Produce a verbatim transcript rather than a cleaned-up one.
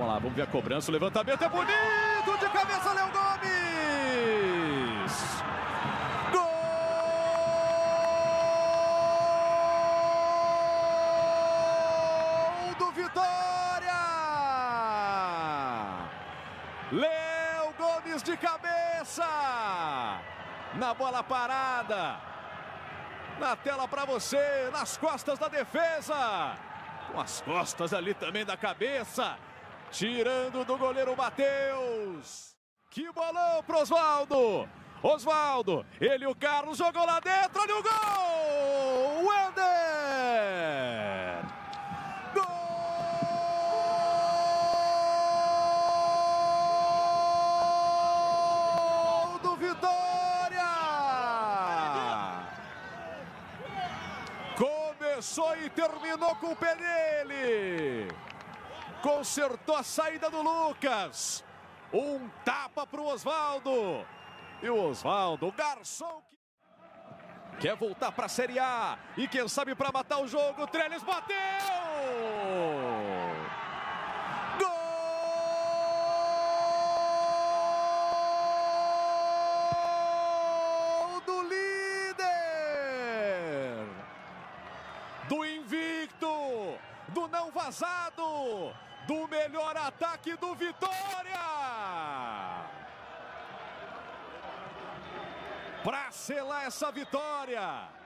Vamos lá, vamos ver a cobrança, o levantamento é bonito, de cabeça, Léo Gomes! Gol do Vitória! Léo Gomes de cabeça! Na bola parada, na tela para você, nas costas da defesa, com as costas ali também da cabeça, tirando do goleiro Matheus. Que bolão pro Osvaldo! Osvaldo, ele e o Carlos jogou lá dentro, olha o gol! Wender! Gol do Vitória! Começou e terminou com o pé dele. Consertou a saída do Lucas. Um tapa para o Osvaldo. E o Osvaldo, o garçom, que quer voltar para a Série A. E quem sabe para matar o jogo, o Trellis bateu! Gol do líder! Do invicto! Do não vazado! Do melhor ataque do Vitória! Para selar essa vitória,